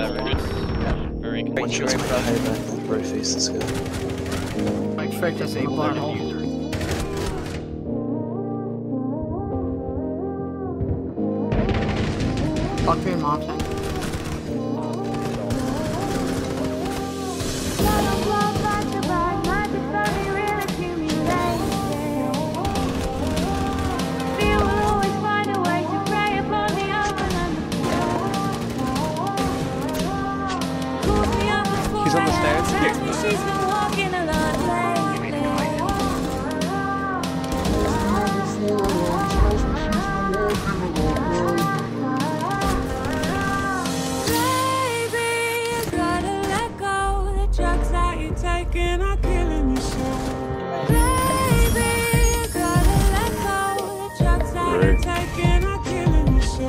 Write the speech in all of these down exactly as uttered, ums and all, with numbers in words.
that right? Very One shot's my payback, then bro face this guy. Like Fragtage in the barn hole. Fuck me, mom. He's on the stairs. She's been walking a lot lately. Baby, you gotta let go. The drugs that you're taking are killing you so. Baby, you gotta let go. The drugs that you're taking are killing you so.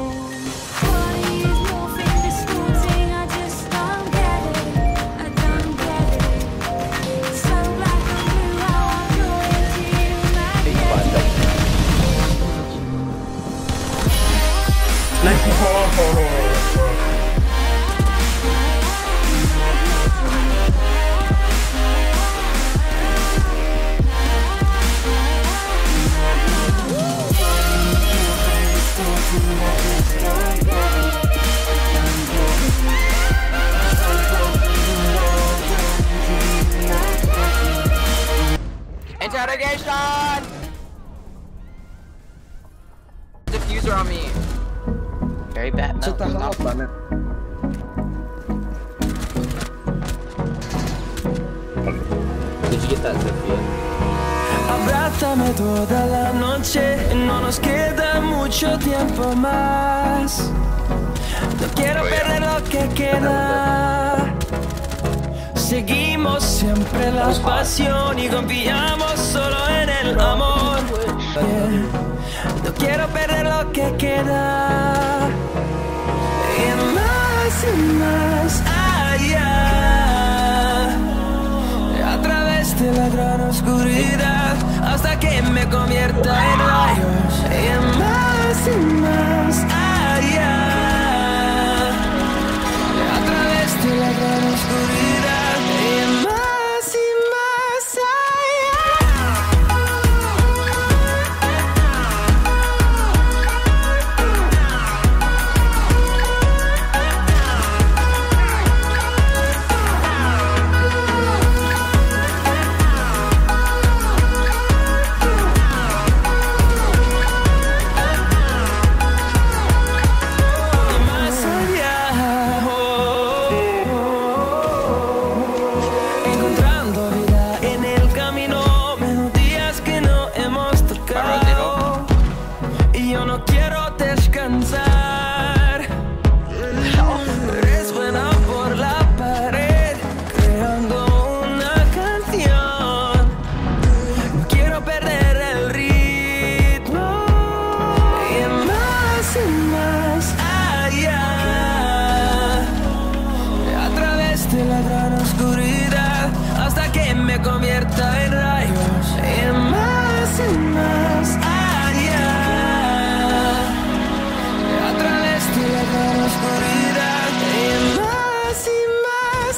Interrogation! Diffuser on me. Very bad. No, stop. Did you get that, Sophia? Abrázame toda la noche, no nos queda mucho tiempo más. No quiero perder lo que queda. Seguimos siempre la pasión y confiamos solo en el amor. Yeah. No quiero perder lo que queda. Y más y más allá, a través de la gran oscuridad, hasta que me convierta en rayos. Y más y más allá, a través de la gran oscuridad. Convierta en rayos, en más y más allá, a través de la gran oscuridad, en más y más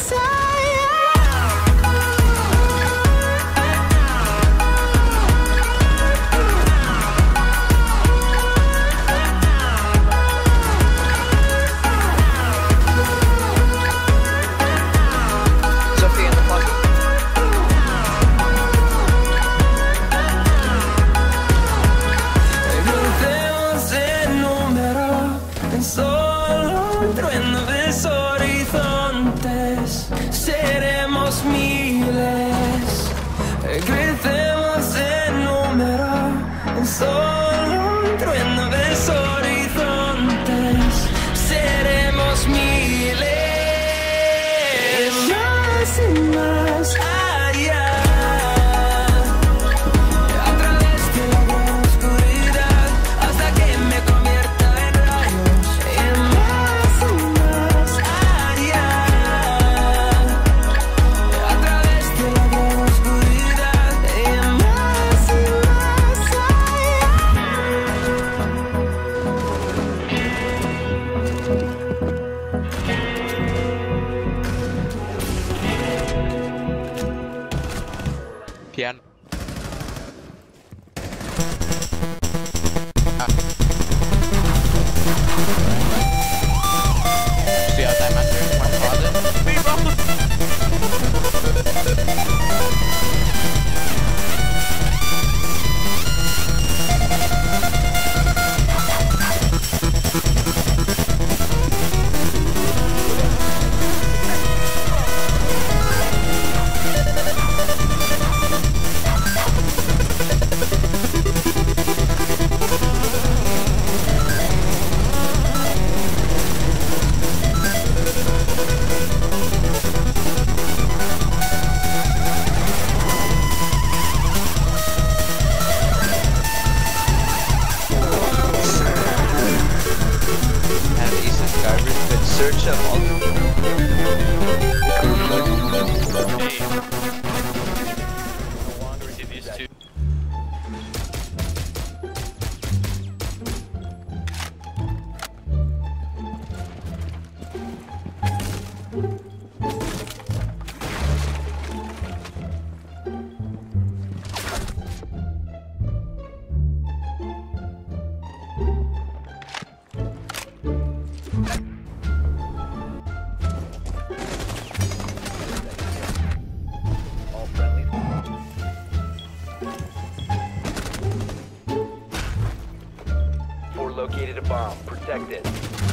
located a bomb. Protect it.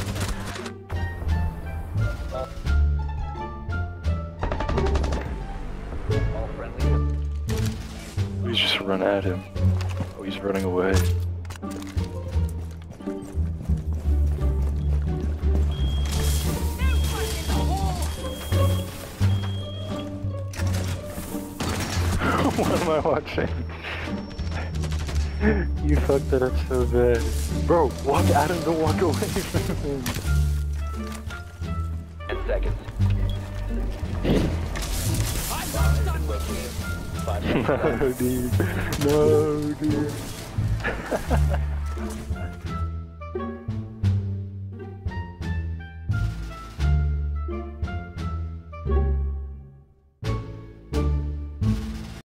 All friendly. We just run at him. Oh, he's running away. What am I watching? You fucked that up so bad. Bro, walk at him, don't walk away from him. ten seconds. No, dude. No, dude.